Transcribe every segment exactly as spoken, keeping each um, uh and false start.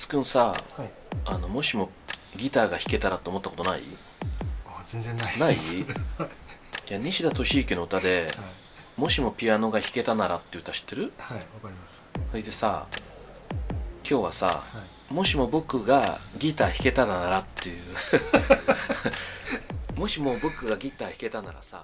くんさ、 はい、 あのもしもギターが弾けたらと思ったことない？ あ、全然ないない？ ですいや、西田敏行の歌で、はい、もしもピアノが弾けたならって歌知ってる？ はい、わかります。 それでさ、今日はさ、はい、もしも僕がギター弾けたならっていうもしも僕がギター弾けたならさ、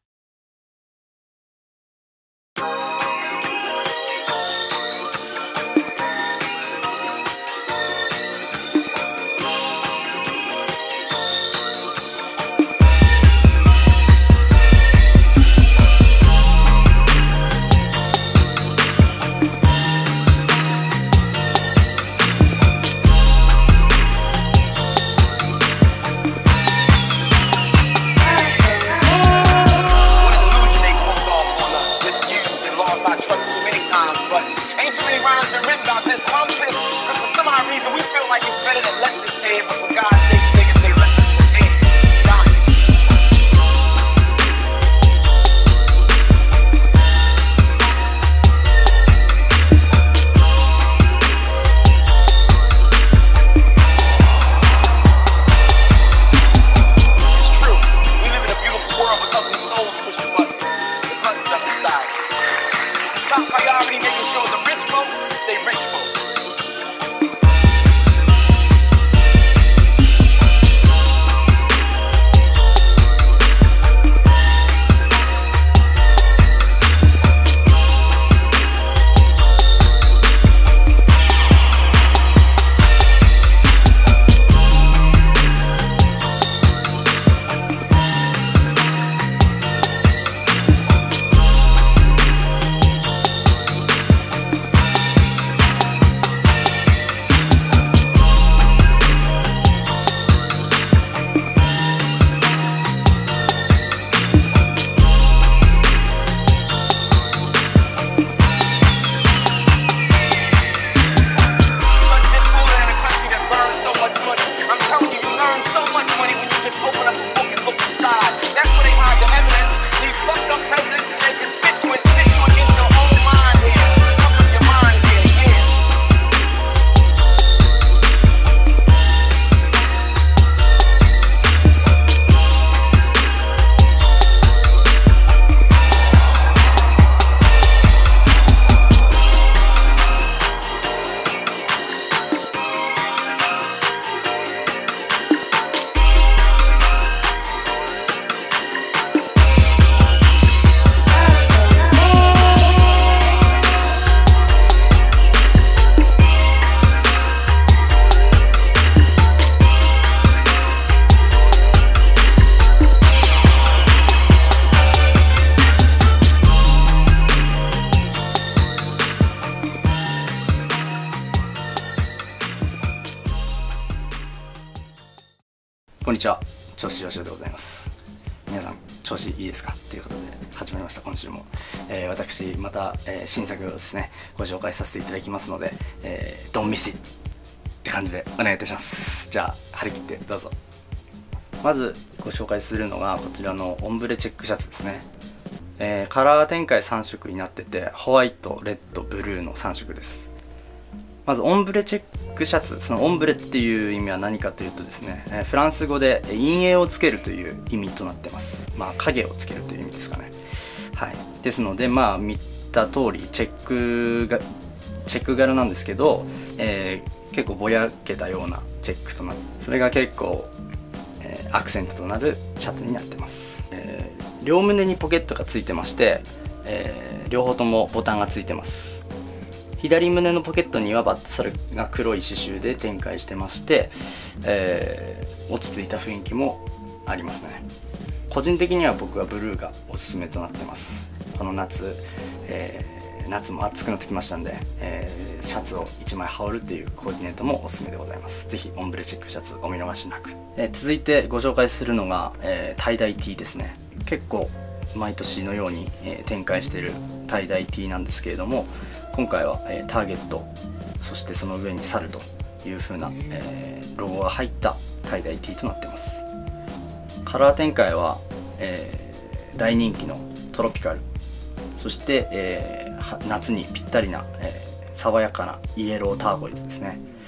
こんにちは、調子よしおでございます。皆さん調子いいですかということで始まりました。今週も、えー、私また、えー、新作をですねご紹介させていただきますので、えー、Don't miss it って感じでお願いいたします。じゃあ張り切ってどうぞ。まずご紹介するのがこちらのオンブレチェックシャツですね。えー、カラー展開さん色になってて、ホワイト、レッド、ブルーのさん色です。まずオンブレチェックシャツ、そのオンブレっていう意味は何かというとですね、えー、フランス語で陰影をつけるという意味となってます。まあ影をつけるという意味ですかね。はい、ですのでまあ見た通りチェックがチェック柄なんですけど、えー、結構ぼやけたようなチェックとなって、それが結構、えー、アクセントとなるシャツになってます。えー、両胸にポケットがついてまして、えー、両方ともボタンがついてます。左胸のポケットにはバットサルが黒い刺繍で展開してまして、えー、落ち着いた雰囲気もありますね。個人的には僕はブルーがおすすめとなってます。この夏、えー、夏も暑くなってきましたんで、えー、シャツをいちまい羽織るっていうコーディネートもおすすめでございます。ぜひオンブレチェックシャツお見逃しなく。えー、続いてご紹介するのが、えー、タイダイ T ですね。結構毎年のように、えー、展開しているタイダイ T なんですけれども、今回は、えー、ターゲット、そしてその上に猿という風な、えー、ロゴが入ったタイダイ T となってます。カラー展開は、えー、大人気のトロピカル、そして、えー、夏にぴったりな、えー、爽やかなイエローターコイズですね。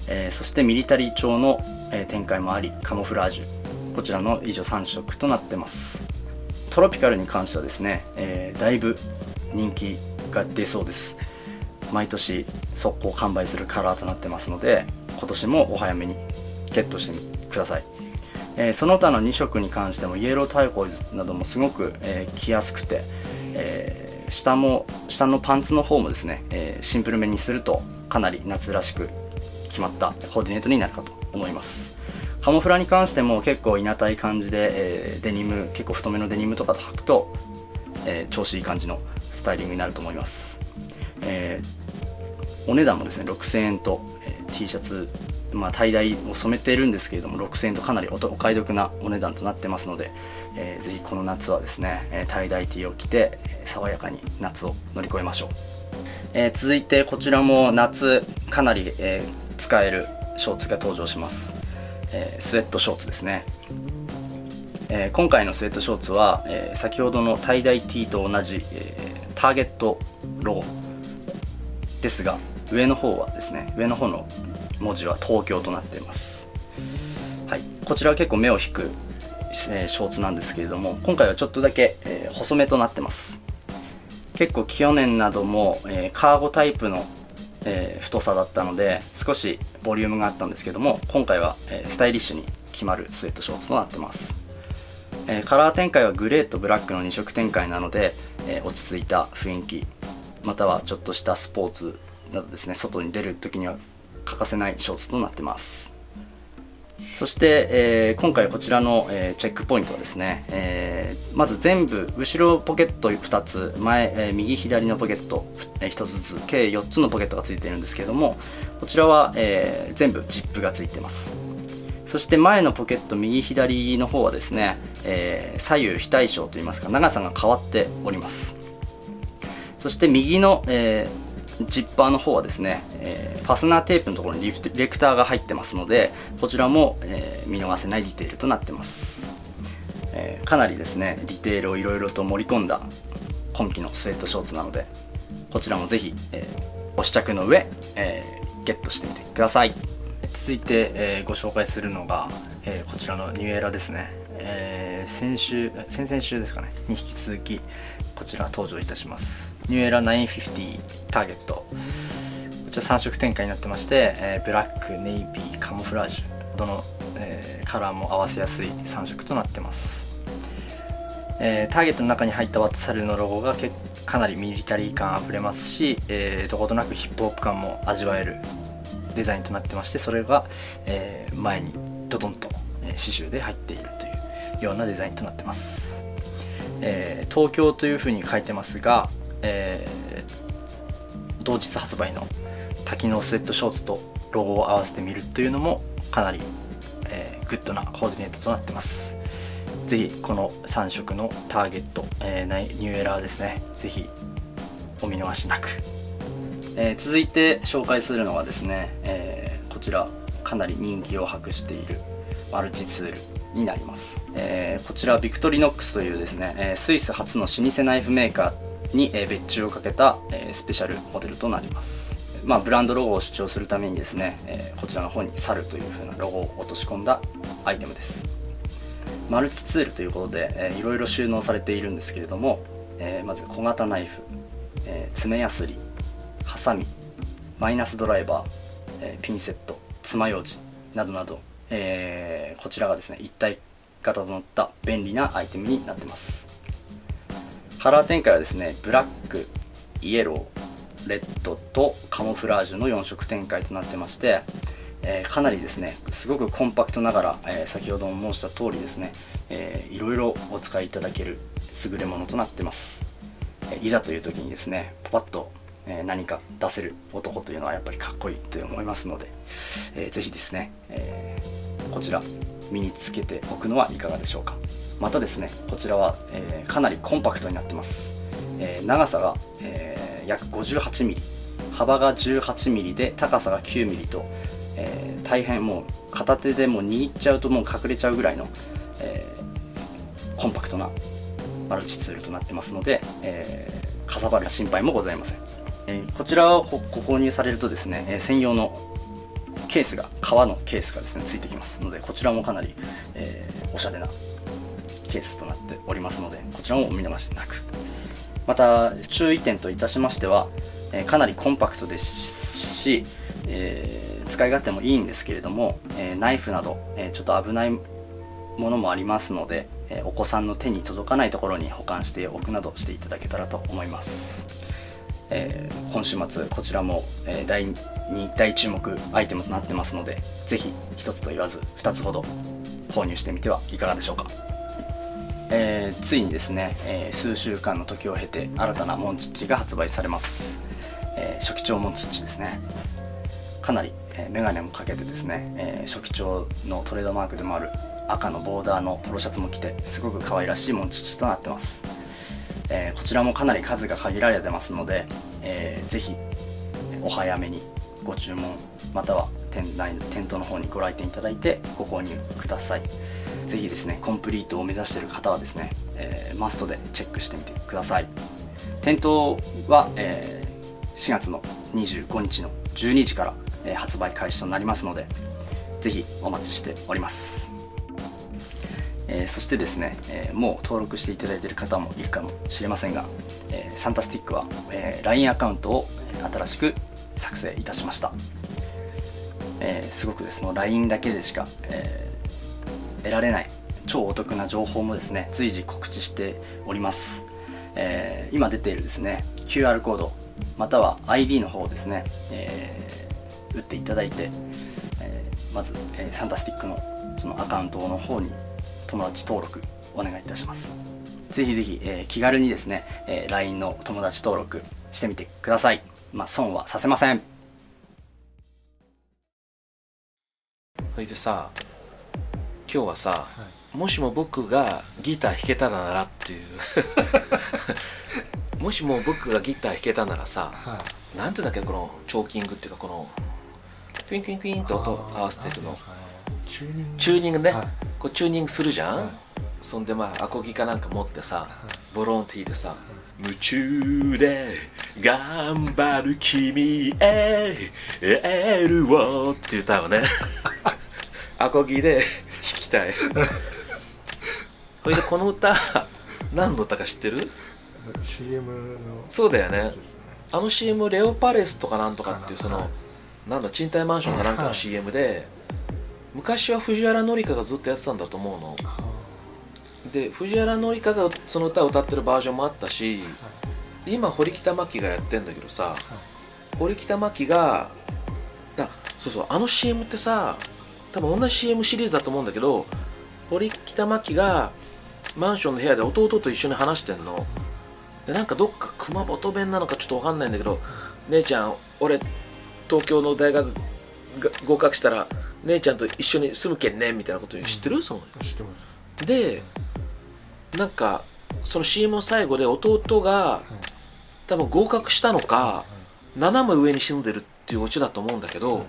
えー、そしてミリタリー調の、えー、展開もあり、カモフラージュ、こちらの以上さん色となってます。トロピカルに関してはですね、えー、だいぶ人気が出そうです。毎年速攻完売するカラーとなってますので、今年もお早めにゲットしてください。えー、その他のに色に関してもイエロータイコイズなどもすごく、えー、着やすくて、えー、下も下のパンツの方もですね、えー、シンプルめにするとかなり夏らしく決まったコーディネートになるかと思います。カモフラに関しても結構いなたい感じで、えー、デニム結構太めのデニムとかと履くと、えー、調子いい感じのスタイリングになると思います。えー、お値段もですねろくせんえんと、えー、T シャツ、まあ、タイダイを染めているんですけれどもろくせんえんとかなりお買い得なお値段となってますので、えー、ぜひこの夏はですね、えー、タイダイ T を着て、えー、爽やかに夏を乗り越えましょう。えー、続いてこちらも夏かなり、えー、使えるショーツが登場します。えー、スウェットショーツですね。えー、今回のスウェットショーツは、えー、先ほどのタイダイ T と同じ、えー、ターゲットロゴですが、上の方はですね、上の方の文字は東京となっています。はい、こちらは結構目を引く、えー、ショーツなんですけれども、今回はちょっとだけ、えー、細めとなってます。結構去年なども、えー、カーゴタイプの、えー、太さだったので少しボリュームがあったんですけども、今回は、えー、スタイリッシュに決まるスウェットショーツとなってます。えー、カラー展開はグレーとブラックのに色展開なので、えー、落ち着いた雰囲気、またはちょっとしたスポーツなどですね、外に出る時には欠かせないショーツとなってます。そして、えー、今回こちらの、えー、チェックポイントはですね、えー、まず全部後ろポケットふたつ、前、えー、右左のポケット、えー、ひとつずつ計よっつのポケットがついているんですけれども、こちらは、えー、全部ジップがついてます。そして前のポケット右左の方はですね、えー、左右非対称といいますか長さが変わっております。そして右の、えージッパーの方はですね、えー、ファスナーテープのところにリフレクターが入ってますので、こちらも、えー、見逃せないディテールとなってます。えー、かなりですねディテールをいろいろと盛り込んだ今季のスウェットショーツなので、こちらもぜひ、えー、ご試着の上、えー、ゲットしてみてください。続いて、えー、ご紹介するのが、えー、こちらのニューエラですね。えー、先週先々週ですかねに引き続きこちら登場いたします。ニューエラナインフィフティターゲット、こちらさん色展開になってまして、えー、ブラック、ネイビー、カモフラージュ、どの、えー、カラーも合わせやすいさん色となってます。えー、ターゲットの中に入ったワットサルのロゴがけかなりミリタリー感あふれますし、えー、どことなくヒップホップ感も味わえるデザインとなってまして、それが、えー、前にドドンと、えー、刺繍で入っているというようなデザインとなってます。えー、東京というふうに書いてますが、えー、同日発売の多機能スウェットショーツとロゴを合わせてみるというのもかなり、えー、グッドなコーディネートとなってます。ぜひこのさん色のターゲット、えー、ニューエラーですね、ぜひお見逃しなく。えー、続いて紹介するのはですね、えー、こちらかなり人気を博しているマルチツールになります。えー、こちらビクトリノックスというですね、えー、スイス初の老舗ナイフメーカーに、えー、別注をかけた、えー、スペシャルモデルとなります。まあ、ブランドロゴを主張するためにですね、えー、こちらの方に猿という風なロゴを落とし込んだアイテムです。マルチツールということで、えー、いろいろ収納されているんですけれども、えー、まず小型ナイフ、えー、爪やすり、ハサミ、マイナスドライバー、えー、ピンセット、爪楊枝などなど、えー、こちらがですね一体型となった便利なアイテムになってます。カラー展開はですねブラック、イエロー、レッドとカモフラージュのよん色展開となってまして、えー、かなりですねすごくコンパクトながら、えー、先ほども申した通りですね、えー、いろいろお使いいただける優れものとなってます。えー、いざという時にですねパパッと、えー、何か出せる男というのはやっぱりかっこいいと思いますので、えー、ぜひですね、えー、こちら身につけておくのはいかがでしょうか。またですねこちらは、えー、かなりコンパクトになってます。えー、長さが、えー、約 ごじゅうはちミリ、幅が じゅうはちミリ で高さが きゅうミリ と、えー、大変もう片手でもう握っちゃうともう隠れちゃうぐらいの、えー、コンパクトなマルチツールとなってますので、えー、かさばる心配もございません。えー、こちらをご購入されるとですね、えー、専用のケースが革のケースがですねついてきますので、こちらもかなり、えー、おしゃれなケースとなっておりますので、こちらもお見逃しなく。また注意点といたしましては、えー、かなりコンパクトですし、えー、使い勝手もいいんですけれども、えー、ナイフなど、えー、ちょっと危ないものもありますので、えー、お子さんの手に届かないところに保管しておくなどしていただけたらと思います。えー、今週末こちらも、えー、大に大注目アイテムとなってますので、ぜひ一つと言わず二つほど購入してみてはいかがでしょうか。えー、ついにですね、えー、数週間の時を経て新たなモンチッチが発売されます。えー、初期長モンチッチですね。かなり、えー、メガネもかけてですね、えー、初期長のトレードマークでもある赤のボーダーのポロシャツも着て、すごく可愛らしいモンチッチとなってます。えー、こちらもかなり数が限られてますので、えー、ぜひお早めにご注文、または店内店頭の方にご来店いただいてご購入ください。ぜひですねコンプリートを目指している方はですね、えー、マストでチェックしてみてください。店頭は、えー、しがつのにじゅうごにちのじゅうにじから、えー、発売開始となりますので、ぜひお待ちしております。えー、そしてですね、えー、もう登録していただいている方もいるかもしれませんが、えー、サンタスティックは、えー、ライン アカウントを新しく作成いたしました。えー、すごくですね ライン だけでしか、えー、得られない超お得な情報もですね随時告知しております。えー、今出ているですね キューアール コードまたは アイディー の方をですね、えー、打っていただいて、えー、まず、えー、サンタスティックのそのアカウントの方に友達登録お願いいたします。ぜひぜひ、えー、気軽にですね、えー、ライン の友達登録してみてください。まあ損はさせません。 それでさ、今日はさ、 はい、 もしも僕がギター弾けたならっていうもしも僕がギター弾けたならさ、 はい、 なんていうんだっけ、このチョーキングっていうか、このクインクインクインって音を合わせてるの、 チューニングチューニングね、 はい、 こうチューニングするじゃん、 はい、 そんでまあアコギかなんか持ってさ、 はい、 ボロンティーでさ、夢中で頑張る君へエールをって歌をねアコギで弾きたいそれでこの歌何の歌か知ってる？ シーエム のそうだよね、 やつですね。 あの シーエム レオパレスとかなんとかっていうその、 はい、 なんだ賃貸マンションかなんかの シーエム で、昔は藤原紀香がずっとやってたんだと思うので、藤原紀香がその歌を歌ってるバージョンもあったし、今堀北真希がやってんだけどさ、堀北真希がだそうそう、あの シーエム ってさ、多分同じ シーエム シリーズだと思うんだけど、堀北真希がマンションの部屋で弟と一緒に話してんので、なんかどっか熊本弁なのかちょっと分かんないんだけど、姉ちゃん俺東京の大学が合格したら姉ちゃんと一緒に住むけんねみたいなこと知ってる？その知ってます。 でなんかその シーエム の最後で弟が、はい、多分合格したのか、はい、斜め上に住んでるっていうオチだと思うんだけど、はい、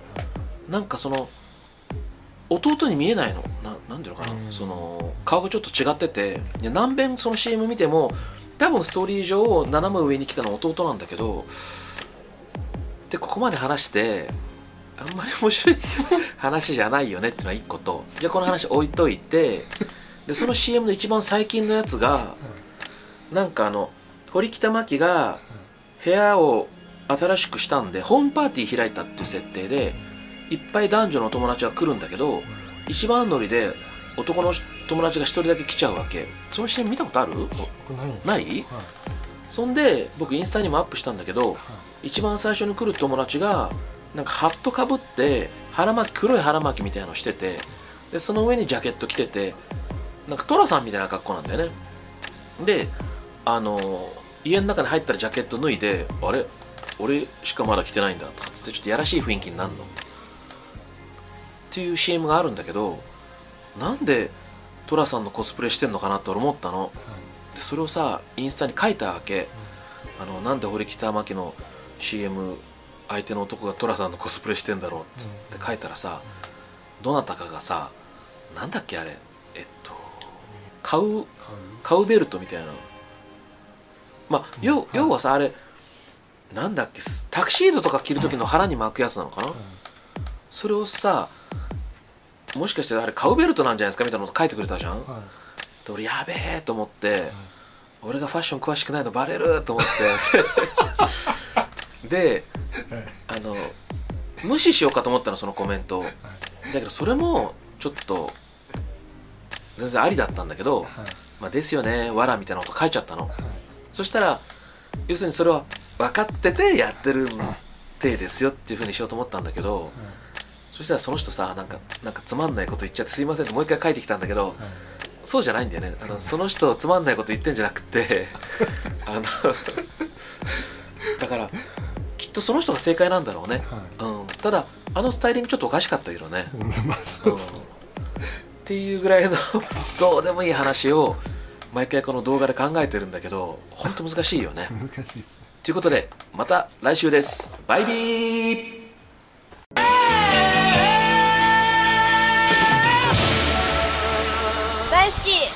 なんかその弟に見えないの な, なんていうのかな、その顔がちょっと違ってて、何遍その シーエム 見ても多分ストーリー上斜め上に来たのは弟なんだけど、でここまで話してあんまり面白い話じゃないよねっていうのが一個と、じゃあこの話置いといて、でその シーエム の一番最近のやつがなんかあの堀北真希が部屋を新しくしたんでホームパーティー開いたっていう設定でいっぱい男女の友達が来るんだけど、一番乗りで男の友達が一人だけ来ちゃうわけ。その シーエム 見たことある？ない？はい、そんで僕インスタにもアップしたんだけど、はい、一番最初に来る友達がなんかハットかぶって腹巻き、黒い腹巻きみたいなのしてて、でその上にジャケット着てて、なんかトラさんみたいな格好なんだよね。であの家の中に入ったらジャケット脱いで、あれ俺しかまだ着てないんだとかってちょっとやらしい雰囲気になるのっていう シーエム があるんだけど、なんでトラさんのコスプレしてんのかなって俺思ったの。でそれをさインスタに書いたわけ。あのなんで堀北真希の シーエム 相手の男がトラさんのコスプレしてんだろうっつって書いたらさ、どなたかがさ、なんだっけあれ、えっとカウカウベルトみたいな、まあ要要はさ、あれなんだっけ、タキシードとか着る時の腹に巻くやつなのかな、 それをさ、もしかしてあれカウベルトなんじゃないですかみたいなこと書いてくれたじゃん、 はいで俺やべえと思って、はい、俺がファッション詳しくないのバレると思ってで、はい、あの無視しようかと思ったのそのコメント、はい、だけどそれもちょっと全然ありだったんだけど、はい、まあですよねわらみたいなこと書いちゃったの、はい、そしたら要するにそれは分かっててやってる体ですよっていうふうにしようと思ったんだけど、はい、そしたらその人さなんか、なんかつまんないこと言っちゃってすいませんってもう一回書いてきたんだけど、はい、そうじゃないんだよね。あのその人つまんないこと言ってんじゃなくてあのだからきっとその人が正解なんだろうね、はいうん、ただあのスタイリングちょっとおかしかったけどね、まあそうそう、うん、っていうぐらいのどうでもいい話を毎回この動画で考えてるんだけど本当難しいよね。 難しいですね。 ということでまた来週です。バイビー。 大好き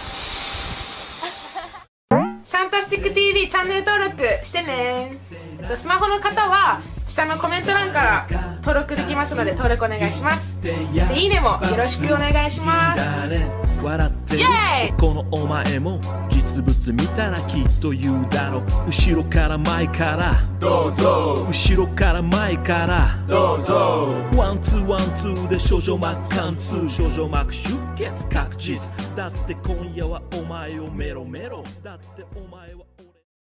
ファンタスティック ティーブイ チャンネル登録してね。スマホの方は下のコメント欄から登録できますので登録お願いします。でいいねもよろしくお願いします。 笑ってるイエーイ。 このお前も実物見たらきっと言うだろう。後ろから前からどうぞ、後ろから前からどうぞ。ワンツーワンツーで少女膜貫通、少女膜出血確実だって今夜はお前をメロメロだってお前は